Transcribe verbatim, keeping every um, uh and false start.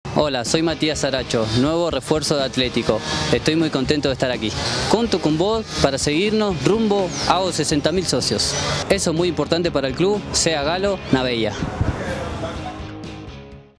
Hola, soy Matías Aracho, nuevo refuerzo de Atlético. Estoy muy contento de estar aquí. Cuento con vos para seguirnos rumbo a los sesenta mil socios. Eso es muy importante para el club, sea Galo, Navella.